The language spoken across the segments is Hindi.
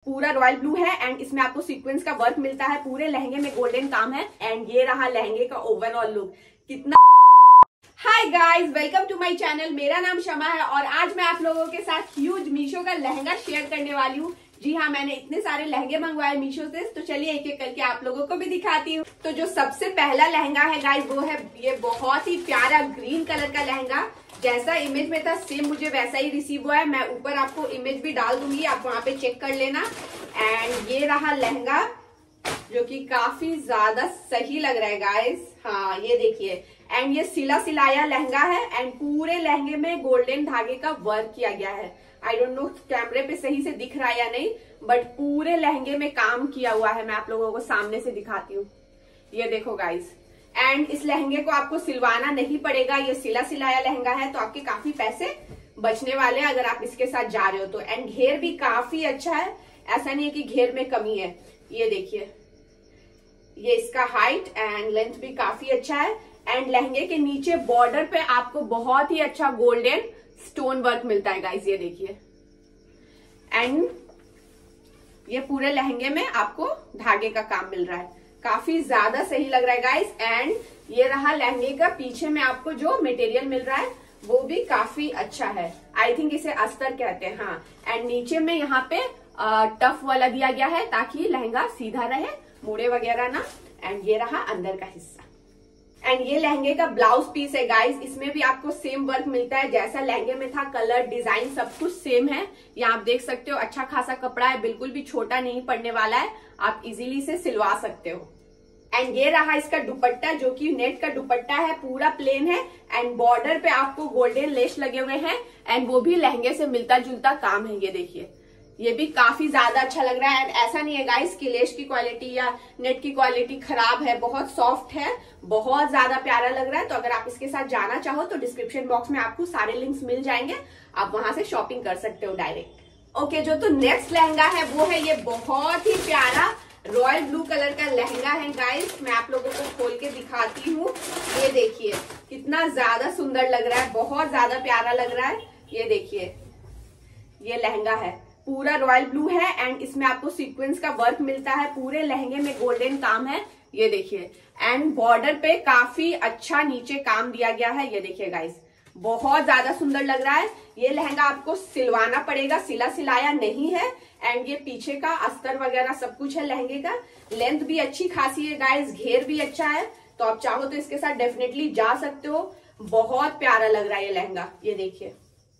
पूरा रॉयल ब्लू है एंड इसमें आपको सीक्वेंस का वर्क मिलता है, पूरे लहंगे में गोल्डन काम है एंड ये रहा लहंगे का ओवरऑल लुक। कितना hi guys, welcome to my channel. मेरा नाम शमा है और आज मैं आप लोगों के साथ ह्यूज मीशो का लहंगा शेयर करने वाली हूँ। जी हाँ, मैंने इतने सारे लहंगे मंगवाए मीशो से, तो चलिए एक एक करके आप लोगों को भी दिखाती हूँ। तो जो सबसे पहला लहंगा है गाइस वो है ये बहुत ही प्यारा ग्रीन कलर का लहंगा। जैसा इमेज में था सेम मुझे वैसा ही रिसीव हुआ है। मैं ऊपर आपको इमेज भी डाल दूंगी, आप वहां पे चेक कर लेना। एंड ये रहा लहंगा जो कि काफी ज्यादा सही लग रहा है गाइस। हाँ ये देखिए, एंड ये सिला सिलाया लहंगा है एंड पूरे लहंगे में गोल्डन धागे का वर्क किया गया है। आई डोंट नो कैमरे पे सही से दिख रहा है या नहीं, बट पूरे लहंगे में काम किया हुआ है। मैं आप लोगों को सामने से दिखाती हूँ, ये देखो गाइस। एंड इस लहंगे को आपको सिलवाना नहीं पड़ेगा, ये सिला सिलाया लहंगा है, तो आपके काफी पैसे बचने वाले हैं अगर आप इसके साथ जा रहे हो तो। एंड घेर भी काफी अच्छा है, ऐसा नहीं है कि घेर में कमी है। ये देखिए, ये इसका हाइट एंड लेंथ भी काफी अच्छा है। एंड लहंगे के नीचे बॉर्डर पे आपको बहुत ही अच्छा गोल्डन स्टोन वर्क मिलता है गाइस, ये देखिए। एंड ये पूरे लहंगे में आपको धागे का काम मिल रहा है, काफी ज्यादा सही लग रहा है गाइस। एंड ये रहा लहंगे का पीछे में आपको जो मटेरियल मिल रहा है वो भी काफी अच्छा है। आई थिंक इसे अस्तर कहते हैं। हाँ, एंड नीचे में यहाँ पे टफ वाला दिया गया है ताकि लहंगा सीधा रहे, मुड़े वगैरह ना। एंड ये रहा अंदर का हिस्सा। एंड ये लहंगे का ब्लाउज पीस है गाइस, इसमें भी आपको सेम वर्क मिलता है जैसा लहंगे में था। कलर, डिजाइन सब कुछ सेम है। यहाँ आप देख सकते हो, अच्छा खासा कपड़ा है, बिल्कुल भी छोटा नहीं पड़ने वाला है, आप इजीली से सिलवा सकते हो। एंड ये रहा इसका दुपट्टा जो कि नेट का दुपट्टा है, पूरा प्लेन है एंड बॉर्डर पे आपको गोल्डन लेस लगे हुए हैं एंड वो भी लहंगे से मिलता जुलता काम है। ये देखिए, ये भी काफी ज्यादा अच्छा लग रहा है। एंड ऐसा नहीं है गाइस कि लेस की क्वालिटी या नेट की क्वालिटी खराब है, बहुत सॉफ्ट है, बहुत ज्यादा प्यारा लग रहा है। तो अगर आप इसके साथ जाना चाहो तो डिस्क्रिप्शन बॉक्स में आपको सारे लिंक्स मिल जाएंगे, आप वहां से शॉपिंग कर सकते हो डायरेक्ट। ओके, जो तो नेक्स्ट लहंगा है वो है ये बहुत ही प्यारा रॉयल ब्लू कलर का लहंगा है गाइस। मैं आप लोगों को खोल के दिखाती हूँ। ये देखिए कितना ज्यादा सुंदर लग रहा है, बहुत ज्यादा प्यारा लग रहा है। ये देखिए, ये लहंगा है, पूरा रॉयल ब्लू है एंड इसमें आपको सीक्वेंस का वर्क मिलता है, पूरे लहंगे में गोल्डन काम है। ये देखिए, एंड बॉर्डर पे काफी अच्छा नीचे काम दिया गया है। ये देखिए गाइस, बहुत ज्यादा सुंदर लग रहा है। ये लहंगा आपको सिलवाना पड़ेगा, सिला सिलाया नहीं है। एंड ये पीछे का अस्तर वगैरह सब कुछ है लहंगे का। लेंथ भी अच्छी खासी है गाइस, घेर भी अच्छा है, तो आप चाहो तो इसके साथ डेफिनेटली जा सकते हो। बहुत प्यारा लग रहा है ये लहंगा। ये देखिए,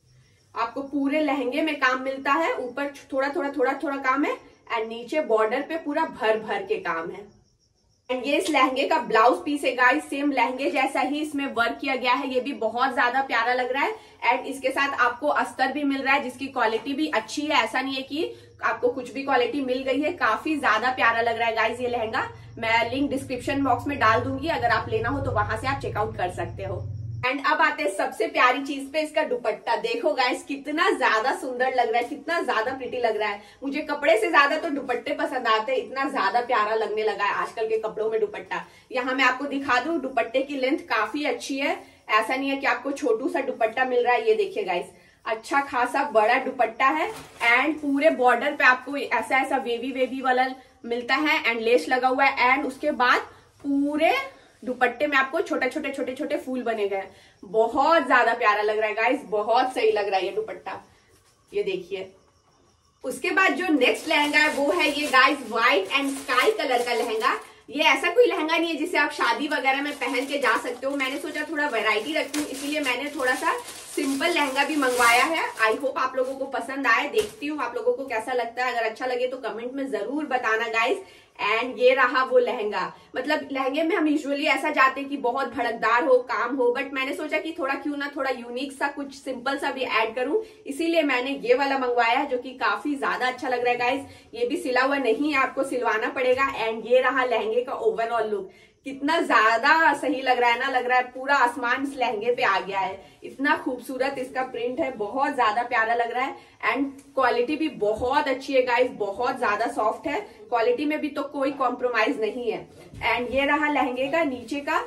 आपको पूरे लहंगे में काम मिलता है, ऊपर थोड़ा थोड़ा काम है एंड नीचे बॉर्डर पे पूरा भर भर के काम है। एंड ये इस लहंगे का ब्लाउज पीस है गाइस, सेम लहंगे जैसा ही इसमें वर्क किया गया है। ये भी बहुत ज्यादा प्यारा लग रहा है एंड इसके साथ आपको अस्तर भी मिल रहा है जिसकी क्वालिटी भी अच्छी है। ऐसा नहीं है कि आपको कुछ भी क्वालिटी मिल गई है, काफी ज्यादा प्यारा लग रहा है गाइस ये लहंगा। मैं लिंक डिस्क्रिप्शन बॉक्स में डाल दूंगी, अगर आप लेना हो तो वहां से आप चेकआउट कर सकते हो। एंड अब आते हैं सबसे प्यारी चीज पे, इसका दुपट्टा। देखो गाइस कितना ज्यादा सुंदर लग रहा है, कितना ज्यादा प्रिटी लग रहा है। मुझे कपड़े से ज्यादा तो दुपट्टे पसंद आते हैं, इतना ज्यादा प्यारा लगने लगा है आजकल के कपड़ों में दुपट्टा। यहाँ मैं आपको दिखा दूं, दुपट्टे की लेंथ काफी अच्छी है, ऐसा नहीं है कि आपको छोटू सा दुपट्टा मिल रहा है। ये देखिए गाइस, अच्छा खासा बड़ा दुपट्टा है एंड पूरे बॉर्डर पे आपको ऐसा ऐसा वेवी वाला मिलता है एंड लेस लगा हुआ है। एंड उसके बाद पूरे दुपट्टे में आपको छोटे फूल बने गए। बहुत ज्यादा प्यारा लग रहा है गाइस, बहुत सही लग रहा है ये दुपट्टा। ये देखिए, उसके बाद जो नेक्स्ट लहंगा है वो है ये guys white and sky colour का लहंगा। ये ऐसा कोई लहंगा नहीं है जिसे आप शादी वगैरह में पहन के जा सकते हो। मैंने सोचा थोड़ा वैरायटी रखूं, इसीलिए मैंने थोड़ा सा सिंपल लहंगा भी मंगवाया है। आई होप आप लोगों को पसंद आए, देखती हूँ आप लोगों को कैसा लगता है। अगर अच्छा लगे तो कमेंट में जरूर बताना गाइस। एंड ये रहा वो लहंगा, मतलब लहंगे में हम यूजुअली ऐसा जाते हैं कि बहुत भड़कदार हो, काम हो, बट मैंने सोचा कि थोड़ा क्यों ना थोड़ा यूनिक सा कुछ सिंपल सा भी ऐड करूं, इसीलिए मैंने ये वाला मंगवाया है जो कि काफी ज्यादा अच्छा लग रहा है गाइस। ये भी सिला हुआ नहीं है, आपको सिलवाना पड़ेगा। एंड ये रहा लहंगे का ओवरऑल लुक, कितना ज्यादा सही लग रहा है ना, लग रहा है पूरा आसमान इस लहंगे पे आ गया है। इतना खूबसूरत इसका प्रिंट है, बहुत ज्यादा प्यारा लग रहा है एंड क्वालिटी भी बहुत अच्छी है गाइस, बहुत ज्यादा सॉफ्ट है। क्वालिटी में भी तो कोई कॉम्प्रोमाइज नहीं है। एंड ये रहा लहंगे का नीचे का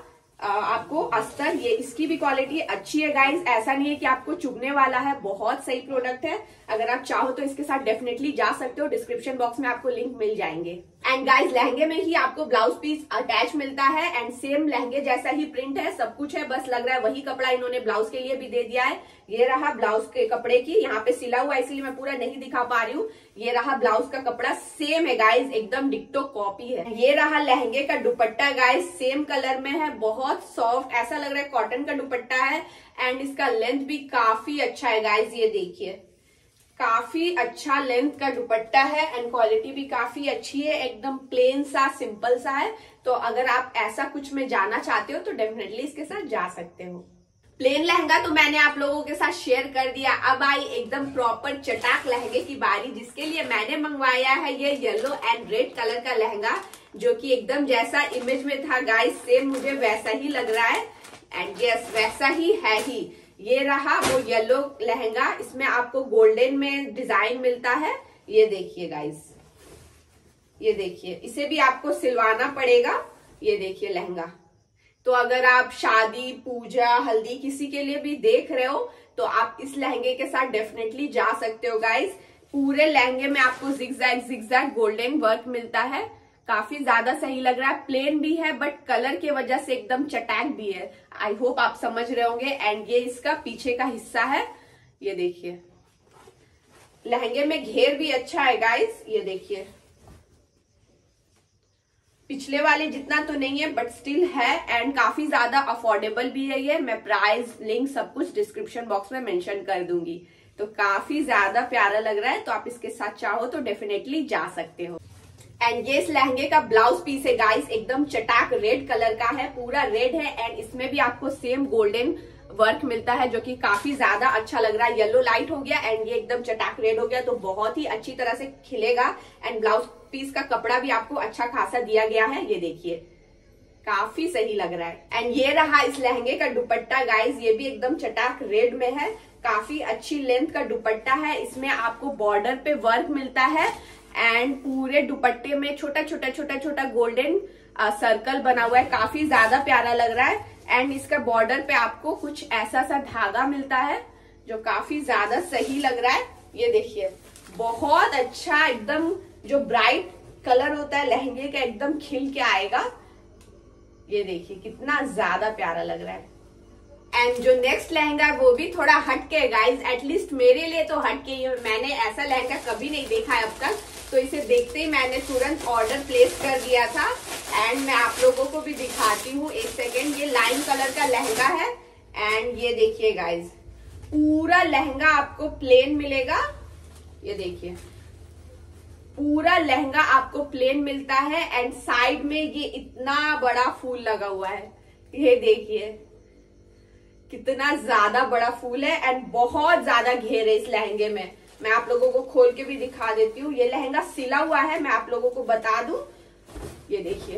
आपको अस्तर, ये इसकी भी क्वालिटी अच्छी है गाइज, ऐसा नहीं है कि आपको चुभने वाला है, बहुत सही प्रोडक्ट है। अगर आप चाहो तो इसके साथ डेफिनेटली जा सकते हो, डिस्क्रिप्शन बॉक्स में आपको लिंक मिल जाएंगे। एंड गाइज लहंगे में ही आपको ब्लाउज पीस अटैच मिलता है एंड सेम लहंगे जैसा ही प्रिंट है, सब कुछ है, बस लग रहा है वही कपड़ा इन्होंने ब्लाउज के लिए भी दे दिया है। ये रहा ब्लाउज के कपड़े की, यहाँ पे सिला हुआ है इसलिए मैं पूरा नहीं दिखा पा रही हूँ। ये रहा ब्लाउज का कपड़ा, सेम है गाइज, एकदम डिक्टो कॉपी है। ये रहा लहंगे का दुपट्टा गाइज, सेम कलर में है, बहुत सॉफ्ट, ऐसा लग रहा है कॉटन का दुपट्टा है। एंड इसका लेंथ भी काफी अच्छा है गाइज, ये देखिए काफी अच्छा लेंथ का दुपट्टा है एंड क्वालिटी भी काफी अच्छी है, एकदम प्लेन सा सिंपल सा है। तो अगर आप ऐसा कुछ में जाना चाहते हो तो डेफिनेटली इसके साथ जा सकते हो। प्लेन लहंगा तो मैंने आप लोगों के साथ शेयर कर दिया, अब आई एकदम प्रॉपर चटाक लहंगे की बारी, जिसके लिए मैंने मंगवाया है ये येलो एंड रेड कलर का लहंगा, जो कि एकदम जैसा इमेज में था गाइस सेम मुझे वैसा ही लग रहा है एंड यस वैसा ही है ही। ये रहा वो येलो लहंगा, इसमें आपको गोल्डन में डिजाइन मिलता है, ये देखिए गाइस, ये देखिए, इसे भी आपको सिलवाना पड़ेगा। ये देखिए लहंगा, तो अगर आप शादी पूजा हल्दी किसी के लिए भी देख रहे हो तो आप इस लहंगे के साथ डेफिनेटली जा सकते हो गाइस। पूरे लहंगे में आपको जिगजैग गोल्डन वर्क मिलता है, काफी ज्यादा सही लग रहा है, प्लेन भी है बट कलर की वजह से एकदम चटैक भी है। आई होप आप समझ रहे होंगे। एंड ये इसका पीछे का हिस्सा है, ये देखिए लहंगे में घेर भी अच्छा है गाइस, ये देखिए पिछले वाले जितना तो नहीं है बट स्टिल है एंड काफी ज्यादा अफोर्डेबल भी है ये। मैं प्राइस लिंक सब कुछ डिस्क्रिप्शन बॉक्स में मेंशन कर दूंगी। तो काफी ज्यादा प्यारा लग रहा है, तो आप इसके साथ चाहो तो डेफिनेटली जा सकते हो। एंड ये इस लहंगे का ब्लाउज पीस है गाइस, एकदम चटाक रेड कलर का है, पूरा रेड है एंड इसमें भी आपको सेम गोल्डन वर्क मिलता है, जो कि काफी ज्यादा अच्छा लग रहा है। येलो लाइट हो गया एंड ये एकदम चटाक रेड हो गया, तो बहुत ही अच्छी तरह से खिलेगा। एंड ब्लाउज पीस का कपड़ा भी आपको अच्छा खासा दिया गया है, ये देखिए काफी सही लग रहा है। एंड ये रहा इस लहंगे का दुपट्टा गाइस, ये भी एकदम चटाक रेड में है, काफी अच्छी लेंथ का दुपट्टा है, इसमें आपको बॉर्डर पे वर्क मिलता है एंड पूरे दुपट्टे में छोटा छोटा गोल्डन सर्कल बना हुआ है, काफी ज्यादा प्यारा लग रहा है। एंड इसका बॉर्डर पे आपको कुछ ऐसा सा धागा मिलता है जो काफी ज्यादा सही लग रहा है, ये देखिए बहुत अच्छा, एकदम जो ब्राइट कलर होता है लहंगे का एकदम खिल के आएगा, ये देखिए कितना ज्यादा प्यारा लग रहा है। एंड जो नेक्स्ट लहंगा है वो भी थोड़ा हटके है गाइज, एटलीस्ट मेरे लिए तो हटके ही, मैंने ऐसा लहंगा कभी नहीं देखा है अब तक, तो इसे देखते ही मैंने तुरंत ऑर्डर प्लेस कर दिया था। एंड मैं आप लोगों को भी दिखाती हूँ, एक सेकेंड। ये लाइम कलर का लहंगा है एंड ये देखिए गाइज पूरा लहंगा आपको प्लेन मिलेगा, ये देखिए पूरा लहंगा आपको प्लेन मिलता है एंड साइड में ये इतना बड़ा फूल लगा हुआ है, ये देखिए कितना ज्यादा बड़ा फूल है एंड बहुत ज्यादा घेर है इस लहंगे में। मैं आप लोगों को खोल के भी दिखा देती हूँ, ये लहंगा सिला हुआ है, मैं आप लोगों को बता दूं, ये देखिए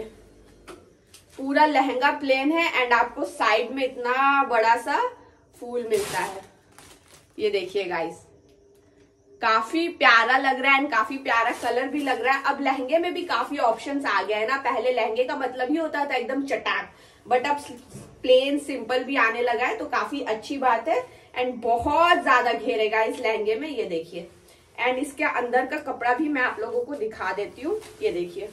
पूरा लहंगा प्लेन है एंड आपको साइड में इतना बड़ा सा फूल मिलता है, ये देखिए गाइस काफी प्यारा लग रहा है एंड काफी प्यारा कलर भी लग रहा है। अब लहंगे में भी काफी ऑप्शंस आ गए हैं ना, पहले लहंगे का मतलब ही होता था एकदम चटाक, बट अब प्लेन सिंपल भी आने लगा है, तो काफी अच्छी बात है। एंड बहुत ज्यादा घेरेगा इस लहंगे में, ये देखिए। एंड इसके अंदर का कपड़ा भी मैं आप लोगों को दिखा देती हूँ, ये देखिए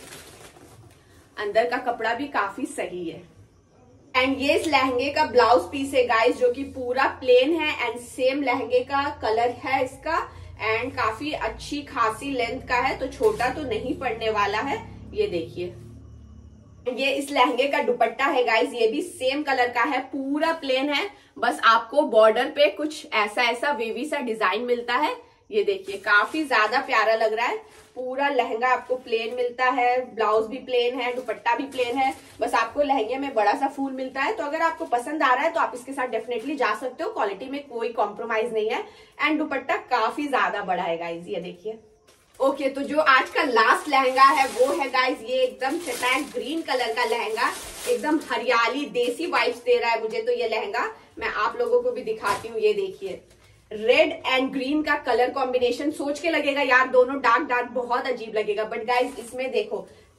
अंदर का कपड़ा भी काफी सही है। एंड ये इस लहंगे का ब्लाउज पीस है गाइस, जो कि पूरा प्लेन है एंड सेम लहंगे का कलर है इसका एंड काफी अच्छी खासी लेंथ का है, तो छोटा तो नहीं पड़ने वाला है, ये देखिए। ये इस लहंगे का दुपट्टा है गाइस, ये भी सेम कलर का है, पूरा प्लेन है, बस आपको बॉर्डर पे कुछ ऐसा ऐसा वेवी सा डिजाइन मिलता है, ये देखिए काफी ज्यादा प्यारा लग रहा है। पूरा लहंगा आपको प्लेन मिलता है, ब्लाउज भी प्लेन है, दुपट्टा भी प्लेन है, बस आपको लहंगे में बड़ा सा फूल मिलता है। तो अगर आपको पसंद आ रहा है तो आप इसके साथ डेफिनेटली जा सकते हो, क्वालिटी में कोई कॉम्प्रोमाइज नहीं है एंड दुपट्टा काफी ज्यादा बड़ा है गाइस, ये देखिए। ओके, तो जो आज का लास्ट लहंगा है वो है गाइस ये एकदम चटैक ग्रीन कलर का लहंगा, एकदम हरियाली देसी वाइब्स दे रहा है मुझे तो ये लहंगा। मैं आप लोगों को भी दिखाती हूँ, ये देखिए रेड एंड ग्रीन का कलर कॉम्बिनेशन, सोच के लगेगा यार दोनों डार्क डार्क बहुत अजीब लगेगा, बट गाइस इसमें देखो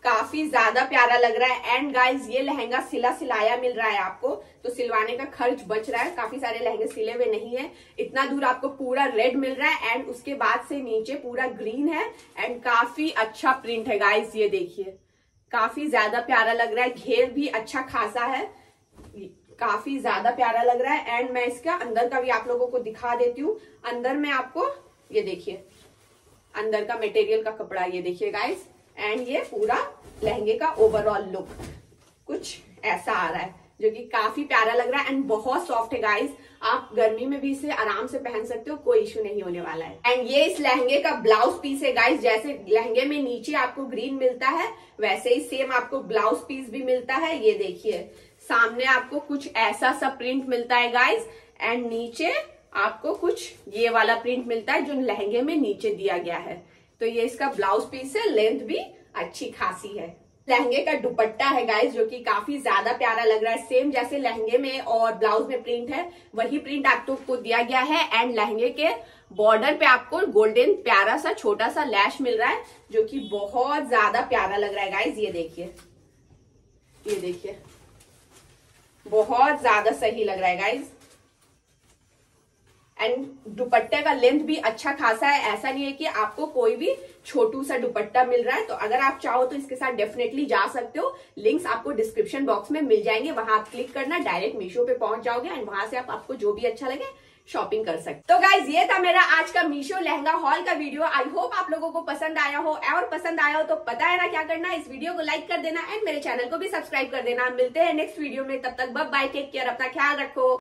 काफी ज्यादा प्यारा लग रहा है। एंड गाइज ये लहंगा सिला सिलाया मिल रहा है आपको, तो सिलवाने का खर्च बच रहा है। काफी सारे लहंगे सिले हुए नहीं है। इतना दूर आपको पूरा रेड मिल रहा है एंड उसके बाद से नीचे पूरा ग्रीन है एंड काफी अच्छा प्रिंट है गाइज। ये देखिए काफी ज्यादा प्यारा लग रहा है। घेर भी अच्छा खासा है, काफी ज्यादा प्यारा लग रहा है। एंड मैं इसका अंदर का भी आप लोगों को दिखा देती हूँ। अंदर में आपको ये देखिए अंदर का मटेरियल का कपड़ा ये देखिए गाइज। एंड ये पूरा लहंगे का ओवरऑल लुक कुछ ऐसा आ रहा है जो कि काफी प्यारा लग रहा है एंड बहुत सॉफ्ट है गाइज। आप गर्मी में भी इसे आराम से पहन सकते हो, कोई इश्यू नहीं होने वाला है। एंड ये इस लहंगे का ब्लाउज पीस है गाइज। जैसे लहंगे में नीचे आपको ग्रीन मिलता है वैसे ही सेम आपको ब्लाउज पीस भी मिलता है। ये देखिए सामने आपको कुछ ऐसा सा प्रिंट मिलता है गाइज एंड नीचे आपको कुछ ये वाला प्रिंट मिलता है जो लहंगे में नीचे दिया गया है। तो ये इसका ब्लाउज पीस है, लेंथ भी अच्छी खासी है। लहंगे का दुपट्टा है गाइस जो कि काफी ज्यादा प्यारा लग रहा है। सेम जैसे लहंगे में और ब्लाउज में प्रिंट है वही प्रिंट आपको दिया गया है। एंड लहंगे के बॉर्डर पे आपको गोल्डन प्यारा सा छोटा सा लैश मिल रहा है जो कि बहुत ज्यादा प्यारा लग रहा है गाइस। ये देखिए बहुत ज्यादा सही लग रहा है गाइस। एंड दुपट्टे का लेंथ भी अच्छा खासा है। ऐसा नहीं है कि आपको कोई भी छोटू सा दुपट्टा मिल रहा है। तो अगर आप चाहो तो इसके साथ डेफिनेटली जा सकते हो। लिंक्स आपको डिस्क्रिप्शन बॉक्स में मिल जाएंगे, वहां आप क्लिक करना, डायरेक्ट मीशो पे पहुंच जाओगे एंड वहां से आपको जो भी अच्छा लगे शॉपिंग कर सकते। तो गाइज ये था मेरा आज का मीशो लहंगा हॉल का वीडियो। आई होप आप लोगों को पसंद आया हो, और पसंद आया हो तो पता है ना क्या करना है, इस वीडियो को लाइक कर देना एंड मेरे चैनल को भी सब्सक्राइब कर देना। मिलते हैं नेक्स्ट वीडियो में, तब तक बाय बाय, टेक केयर, अपना ख्याल रखो।